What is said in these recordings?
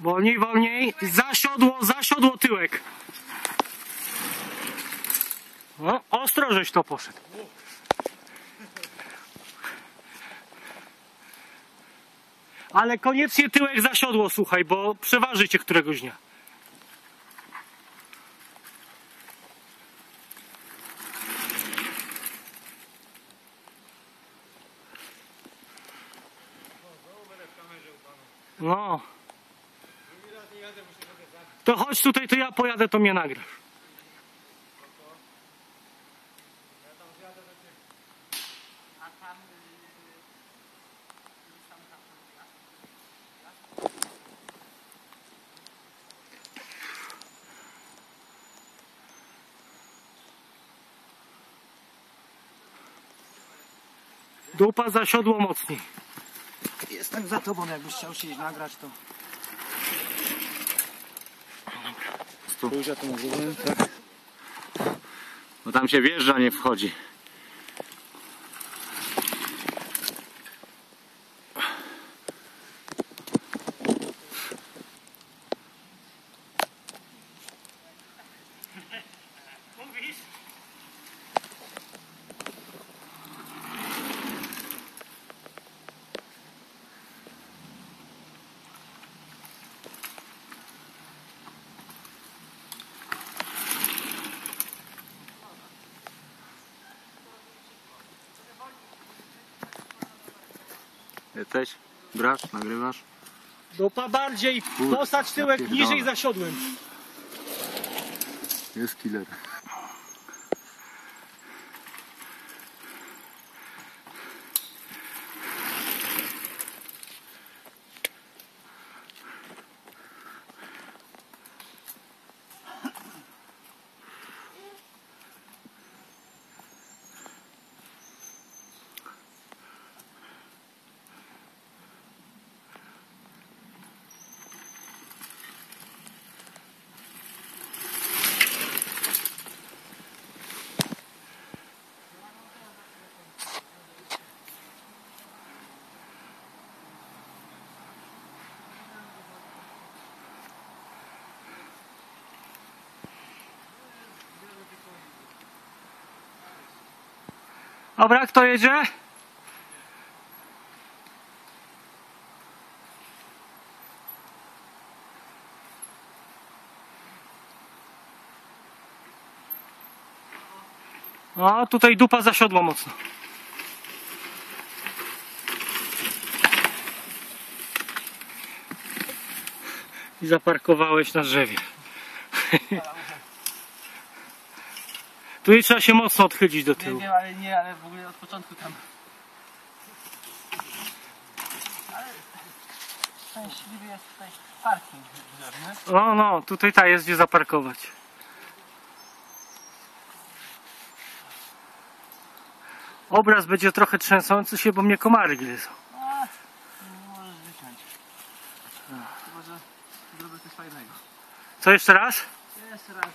Wolniej, wolniej. Zasiodło tyłek. No, ostro żeś to poszedł. Ale koniecznie tyłek zasiodło, słuchaj, bo przeważy cię któregoś dnia. No. To chodź tutaj, to ja pojadę, to mnie nagrasz. Dupa zasiodło mocniej. Jestem za tobą, jakbyś chciał się iść nagrać, to... Spójrz, ja to nazywam, tak? Bo tam się wjeżdża, nie wchodzi. Mówisz? Jesteś? Grasz? Nagrywasz? Dupa bardziej, posadź tyłek niżej zasiodłem. Jest killer. Dobra, kto jedzie? O, tutaj dupa zasiodła mocno. I zaparkowałeś na drzewie. Tu nie trzeba się mocno odchylić do tyłu. Nie, ale w ogóle od początku tam... Ale... Szczęśliwy jest tutaj parking, nie? No, tutaj jest gdzie zaparkować. Obraz będzie trochę trzęsący się, bo mnie komary gryzą. Nie możesz wyciąć. Chyba, że zrobię coś fajnego. Co jeszcze raz? Jeszcze raz.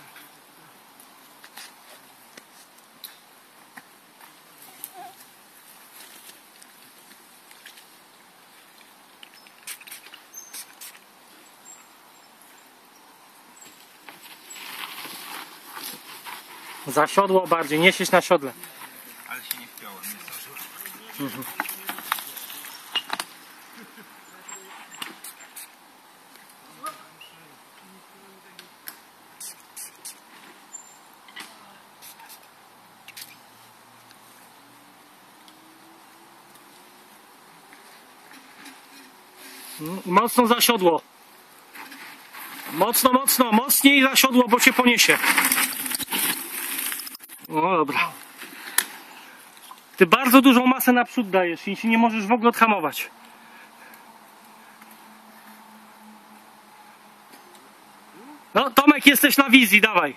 Zasiodło bardziej, nie siedź na siodle. Ale się nie wpiąłem, nie zdążyłem. Mocno zasiodło. Mocno, mocniej zasiodło, bo cię poniesie. No dobra. Ty bardzo dużą masę naprzód dajesz i się nie możesz w ogóle odhamować. No Tomek, jesteś na wizji, dawaj.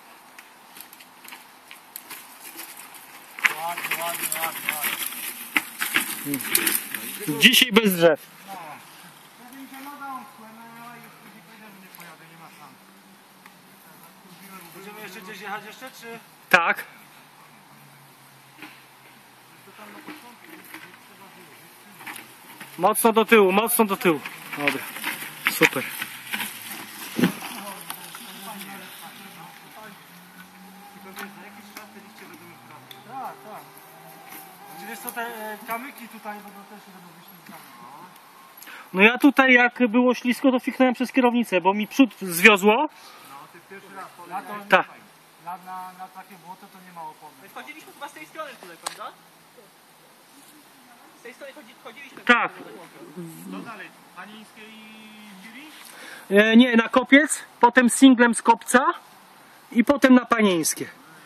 Dzisiaj bez drzew. Będziemy jeszcze gdzieś jechać jeszcze, czy... Tak. Mocno do tyłu, mocno do tyłu. Dobra, super. co te kamyki tutaj, bo to też będą wyślizgane. No ja tutaj jak było ślisko, to fiknąłem przez kierownicę, bo mi przód zwiozło. No, ty pierwszy raz poleciałeś. Tak. Na takie błoto to nie ma opony. My wchodziliśmy chyba z tej strony tutaj, prawda? Z tej strony chodziliśmy. Tak. Co dalej? Panińskie i Giri? Nie, na kopiec, potem singlem z kopca i potem na panieńskie.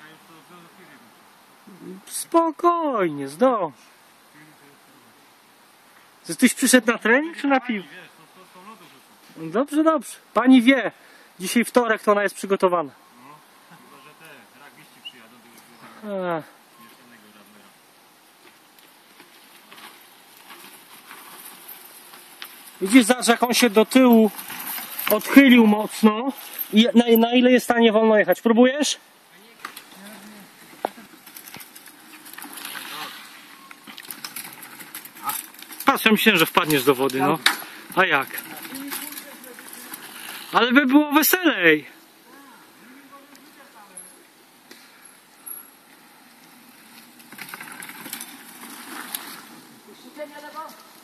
Spokojnie, zdąż. Tyś przyszedł na trening czy na piłkę? Dobrze, dobrze. Pani wie, dzisiaj wtorek to ona jest przygotowana. Chyba, że te rugbyści przyjadą, to A. mieszkanego radnera. Widzisz, zobacz, jak on się do tyłu odchylił mocno i na ile jest w stanie wolno jechać. Próbujesz? Patrz, ja myślałem, że wpadniesz do wody, no. A jak? Ale by było weselej. Puścicie mnie lewo?